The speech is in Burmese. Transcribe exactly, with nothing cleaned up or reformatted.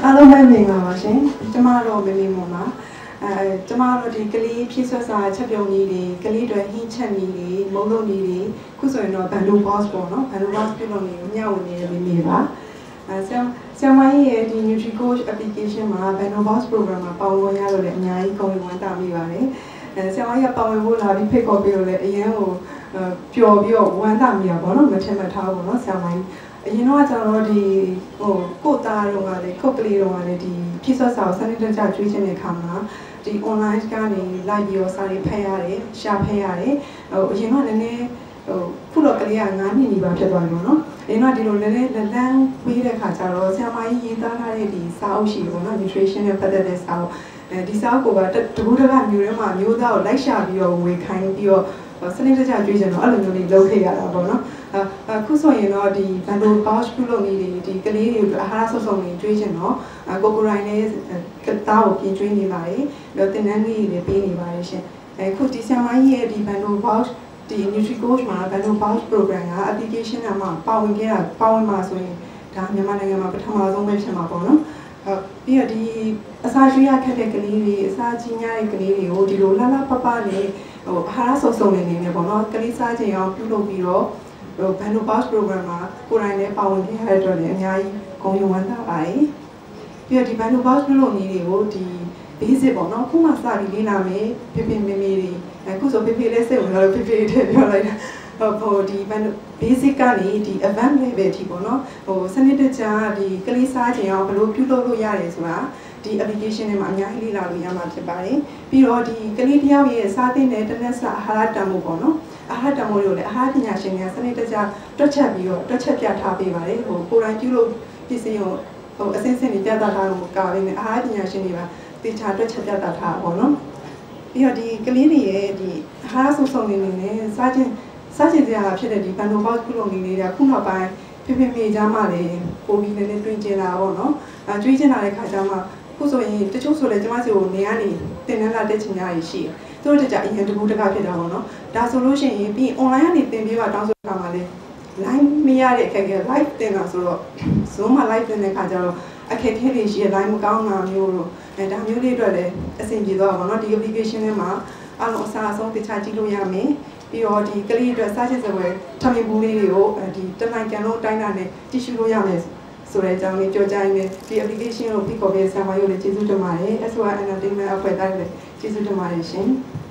အားလုံးပဲမြင်ပါပါရှင်ကျမတို့မမီမွန်ပါအဲကျမတို့ဒီကလေးဖြည့်ဆွတ်စာချက်ပြုံကြီးတွေကလေးတွေဟင်းချက်ကြီးတွေမုံလုံးကြီးတွေခုဆိုရင်တော့ဘန်ဒိုဘော့စ်ပေါ့နော်ဘန်ဒိုဘော့စ်ပြုလုပ်နေမျှဝေနေတဲ့မမီပါအဲဆမ်ဆမ်မကြီးရဲ့ဒီ NutriCoach application မှာ Bando Box program မှာပေါဝင်ရလို့လည်းအများကြီးကောင်းဝမ်းတာမိပါတယ်အဲဆမ်မကြီးကပေါဝင်ဖို့လာပြီးဖိတ်ခေါ်ပြီးတော့လည်းအရင်ကိုပျော်ပြီးတော့ဝမ်းတာမိတာပေါ့နော်မထင်မှတ်ထားဘူးနော်ဆမ်မကြီးအရင်တော့ကျွန်တော်ဒီဟိုကိုသားတော့ကလေခုတ်ကလေးတော့ကလေဒီဖြည့်ဆွတ်စာကိုစနစ်တကျကျွေးချင်တဲ့အခါမှာဒီ online ကနေ live ပြီးတော့စာတွေဖတ်ရတယ်ရှာဖတ်ရတယ်ဟိုအရင်ကလည်းနည်းနည်းဟိုခုတော့ကလေးကငါးနှစ်နေပါဖြစ်သွားပြီပေါ့နော်အရင်ကဒီလိုလည်းလည်းလလန်းဝေးတဲ့ခါကျတော့ဆရာမကြီးရေးသားထားတဲ့ဒီစာအုပ်ရှိပေါ့နော် nutrition နဲ့ပတ်သက်တဲ့စာအုပ်အဲဒီစာအုပ်ကိုပါတကူတကမျိုးထဲမှာမျိုးသားကိုလိုက်ရှာပြီးတော့ဝေခိုင်းပြီးတော့စနစ်တကျကျွေးချင်တော့အဲ့လိုမျိုးလေးလုပ်ခဲ့ရတာပေါ့နော်အခုဆိုရင်တော့ဒီ Bando Box ပြုလုပ်နေတဲ့ဒီကလေးတွေကိုအာဟာရစုံစုံတွေကျွေးချင်တော့ကိုကိုရိုင်းနဲ့တားကိုပြင်ကျွေးနေပါတယ်ပြီးတော့တင်နန်းလေးတွေပေးနေပါတယ်ရှင်အခုဒီဆရာမကြီးရဲ့ဒီ Bando Box ဒီ NutriCoach မှာ Bando Box program က application ကမှပါဝင်ခဲ့တာပါဝင်မှာဆိုရင်ဒါမြန်မာနိုင်ငံမှာပထမဆုံးပဲဖြစ်မှာပေါ့နော်ဟုတ်ပြီးတော့ဒီအစာကျွေးရခက်တဲ့ကလေးတွေအစာကြီးများတဲ့ကလေးတွေကိုဒီလိုလှလှပပနဲ့ဟိုအာဟာရစုံစုံနေနေပေါ့နော်ကလေးစားခြင်းအောင်ပြုလုပ်ပြီးတော့ဟို Bando Box program မှာကိုယ်တိုင်လည်းပါဝင်ခဲ့ရတဲ့အတွက်လည်းအများကြီးဂုဏ်ယူဝမ်းသာပါတယ်ပြီးတော့ဒီ Bando Box ပြုလုပ်နည်းတွေကိုဒီ basic ပေါ့နော်ခုမှစပြီးလေ့လာမယ်ဖေဖေမေမေတွေအခုဆိုဖေဖေလည်းစိတ်ဝင်တော့ဖေဖေထည့်ပြောလိုက်တာဟိုဒီ basic ကနေဒီ advanced level ထိပေါ့နော်ဟိုစနစ်တကျဒီကလေးစားခြင်းအောင်ဘယ်လိုပြုလုပ်လို့ရတယ်ဆိုတာဒီ application ထဲမှာအများကြီးလေ့လာလို့ရမှာဖြစ်ပါတယ်ပြီးတော့ဒီကလေးတယောက်ရဲ့စားသင့်တဲ့တနက်စာအာဟာရတန်ဖိုးပေါ့နော်အာဟာရတန်ဖိုးတွေကိုလည်းအာဟာရပညာရှင်တွေကစနစ်တကျတွက်ချက်ပြီးတော့တွက်ချက်ပြထားပေးပါတယ်ဟိုကိုယ်တိုင်ပြုလုပ်ပစ္စည်းကိုဟိုအစင်းစင်းတွေပြသထားလို့ကာရင်းနဲ့အာဟာရပညာရှင်တွေပါတေချာတွက်ချက်ပြသထားပေါ့နော်ပြီးတော့ဒီကလေးတွေရဲ့ဒီအာဟာရစုံစုံနေနေနဲ့စားခြင်းစားခြင်းစရာဖြစ်တဲ့ဒီ Bando Box ပြုလုပ်နေနေတာခုနောက်ပိုင်းဖေဖေမေကြားမှလည်းပိုပြီးလည်းတွင်ကျင်လာပေါ့နော်အဲကျွေးကျင်လာတဲ့ခါကျမှခုဆိုရင်တချို့ဆိုလည်းကျမစီကိုနေရနေတင်နှန်းလာတက်ချင်ကြရရှိတယ်သူတို့တကြအရင်တကူတကဖြစ်တာပေါ့နော်ဒါဆိုလို့ရှိရင်ပြီး online ကနေတင်ပေးပါတောင်းဆိုတာမှလည်း live မရတဲ့အခက်အခဲ live တင်တာဆိုတော့ Zoom မှာ live တင်တဲ့ခါကျတော့အခက်အခဲတွေရှိရ live မကောင်းတာမျိုးလို့အဲဒါမျိုးလေးအတွက်လည်းအဆင်ပြေသွားပါတော့နော်ဒီ application ထဲမှာအလုံးအစားအဆုံးတခြားကြည့်လို့ရမယ်ပြီးတော့ဒီကလေးအတွက်စားချစ်စပွဲထမင်းဘူးလေးတွေကိုဒီတနိုင်ငံလုံးအတိုင်းအတာနဲ့ကြည့်ရှုလို့ရမယ်ဆိုတဲ့အကြောင်းလေးပြောကြရင်းနဲ့ဒီ application ကိုဖိတ်ခေါ်ပေးဆရာမတို့လည်းကျေးဇူးတင်ပါတယ် S O R Entertainment အဖွဲ့သားတွေလည်းကျေးဇူးတင်ပါတယ်ရှင်